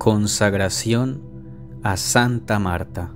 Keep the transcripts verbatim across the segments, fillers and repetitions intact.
Consagración a Santa Marta.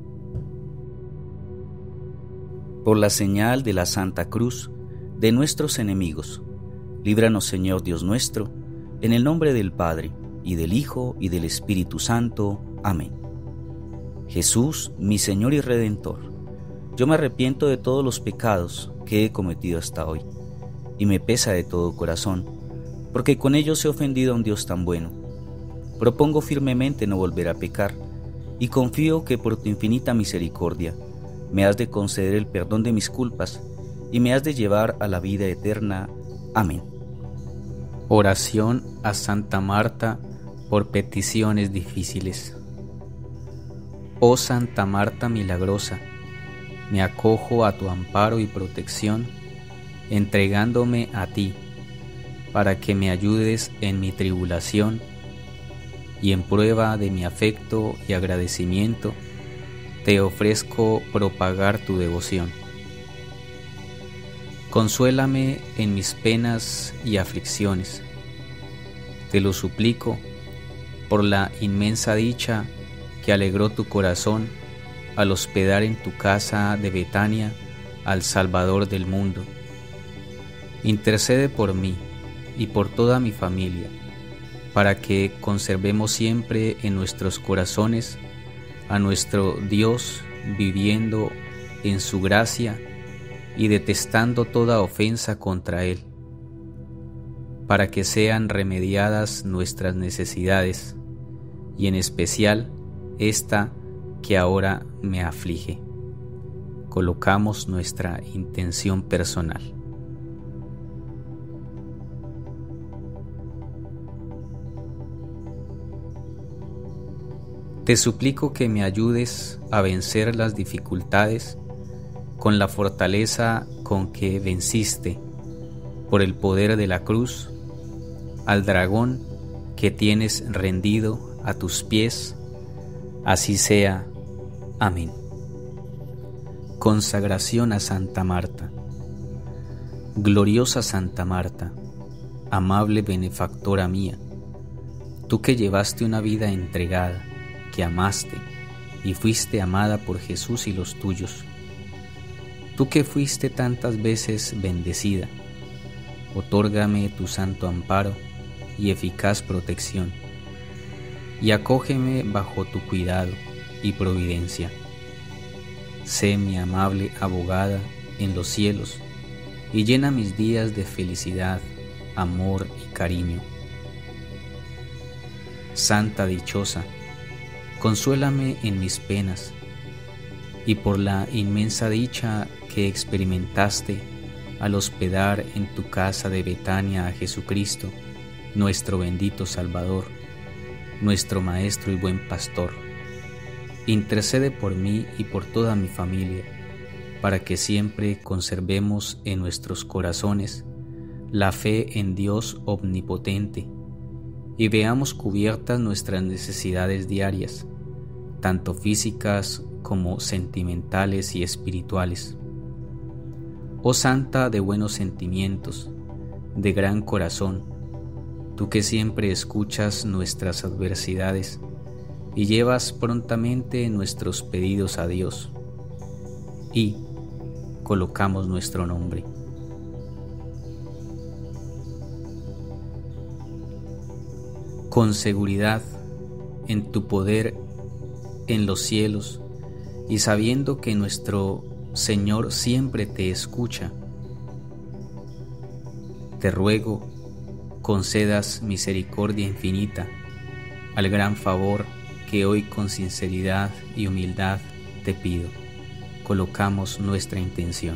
Por la señal de la Santa Cruz de nuestros enemigos, líbranos, Señor Dios nuestro, en el nombre del Padre, y del Hijo, y del Espíritu Santo. Amén. Jesús, mi Señor y Redentor, yo me arrepiento de todos los pecados que he cometido hasta hoy, y me pesa de todo corazón, porque con ellos he ofendido a un Dios tan bueno. Propongo firmemente no volver a pecar, y confío que por tu infinita misericordia me has de conceder el perdón de mis culpas y me has de llevar a la vida eterna. Amén. Oración a Santa Marta por peticiones difíciles. Oh Santa Marta milagrosa, me acojo a tu amparo y protección, entregándome a ti, para que me ayudes en mi tribulación, y en prueba de mi afecto y agradecimiento, te ofrezco propagar tu devoción. Consuélame en mis penas y aflicciones. Te lo suplico por la inmensa dicha que alegró tu corazón al hospedar en tu casa de Betania al Salvador del mundo. Intercede por mí y por toda mi familia, para que conservemos siempre en nuestros corazones a nuestro Dios, viviendo en su gracia y detestando toda ofensa contra Él, para que sean remediadas nuestras necesidades, y en especial esta que ahora me aflige. Colocamos nuestra intención personal. Te suplico que me ayudes a vencer las dificultades con la fortaleza con que venciste, por el poder de la cruz, al dragón que tienes rendido a tus pies. Así sea. Amén. Consagración a Santa Marta. Gloriosa Santa Marta, amable benefactora mía, tú que llevaste una vida entregada, que amaste y fuiste amada por Jesús y los tuyos, tú que fuiste tantas veces bendecida, otórgame tu santo amparo y eficaz protección, y acógeme bajo tu cuidado y providencia. Sé mi amable abogada en los cielos, y llena mis días de felicidad, amor y cariño. Santa dichosa, consuélame en mis penas, y por la inmensa dicha que experimentaste al hospedar en tu casa de Betania a Jesucristo, nuestro bendito Salvador, nuestro Maestro y buen Pastor, intercede por mí y por toda mi familia, para que siempre conservemos en nuestros corazones la fe en Dios omnipotente y veamos cubiertas nuestras necesidades diarias, tanto físicas como sentimentales y espirituales. Oh Santa de buenos sentimientos, de gran corazón, tú que siempre escuchas nuestras adversidades y llevas prontamente nuestros pedidos a Dios, y colocamos nuestro nombre. Con seguridad en tu poder en los cielos, y sabiendo que nuestro Señor siempre te escucha, te ruego concedas misericordia infinita al gran favor que hoy con sinceridad y humildad te pido. Colocamos nuestra intención.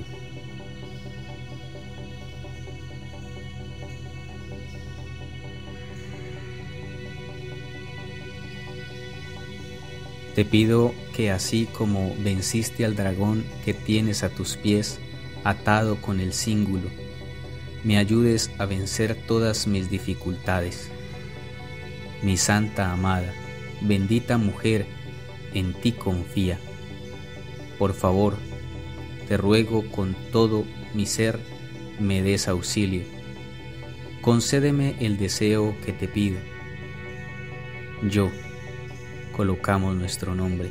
Te pido que así como venciste al dragón que tienes a tus pies atado con el cíngulo, me ayudes a vencer todas mis dificultades. Mi santa amada, bendita mujer, en ti confía. Por favor, te ruego con todo mi ser, me des auxilio. Concédeme el deseo que te pido. yo colocamos nuestro nombre.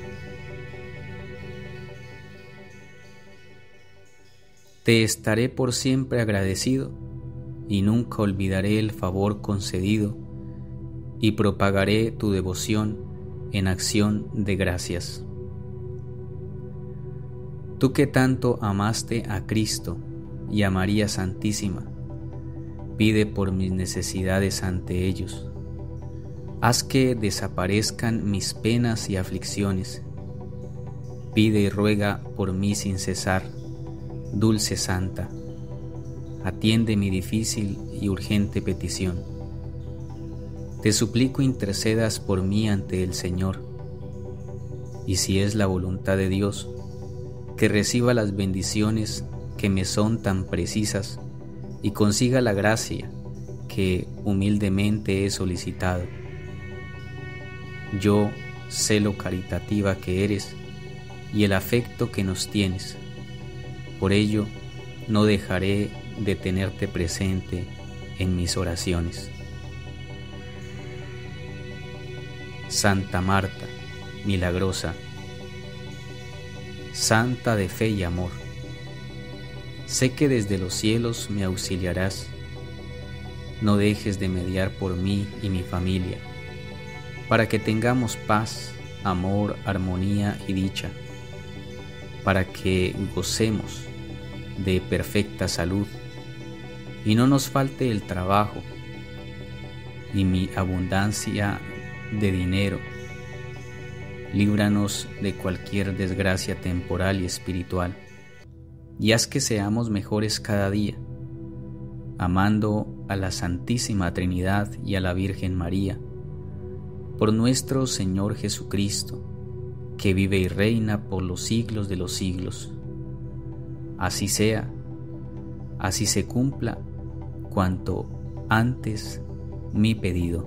Te estaré por siempre agradecido y nunca olvidaré el favor concedido y propagaré tu devoción en acción de gracias. Tú que tanto amaste a Cristo y a María Santísima, pide por mis necesidades ante ellos. Haz que desaparezcan mis penas y aflicciones. Pide y ruega por mí sin cesar, dulce Santa. Atiende mi difícil y urgente petición. Te suplico intercedas por mí ante el Señor, y si es la voluntad de Dios, que reciba las bendiciones que me son tan precisas y consiga la gracia que humildemente he solicitado. Yo sé lo caritativa que eres y el afecto que nos tienes. Por ello, no dejaré de tenerte presente en mis oraciones. Santa Marta, milagrosa, Santa de fe y amor, sé que desde los cielos me auxiliarás. No dejes de mediar por mí y mi familia, para que tengamos paz, amor, armonía y dicha, para que gocemos de perfecta salud y no nos falte el trabajo y mi abundancia de dinero. Líbranos de cualquier desgracia temporal y espiritual, y haz que seamos mejores cada día, amando a la Santísima Trinidad y a la Virgen María, por nuestro Señor Jesucristo, que vive y reina por los siglos de los siglos. Así sea, así se cumpla cuanto antes mi pedido.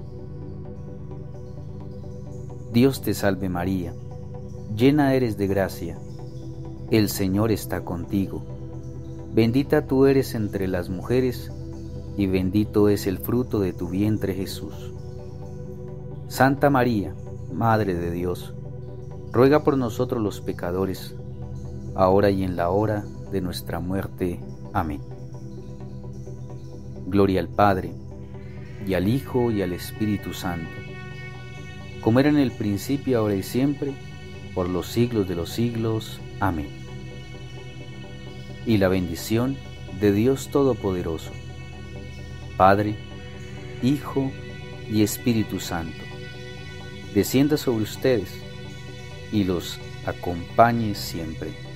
Dios te salve María, llena eres de gracia, el Señor está contigo. Bendita tú eres entre las mujeres, y bendito es el fruto de tu vientre Jesús. Santa María, Madre de Dios, ruega por nosotros los pecadores, ahora y en la hora de nuestra muerte. Amén. Gloria al Padre, y al Hijo, y al Espíritu Santo, como era en el principio, ahora y siempre, por los siglos de los siglos. Amén. Y la bendición de Dios Todopoderoso, Padre, Hijo y Espíritu Santo, descienda sobre ustedes y los acompañe siempre.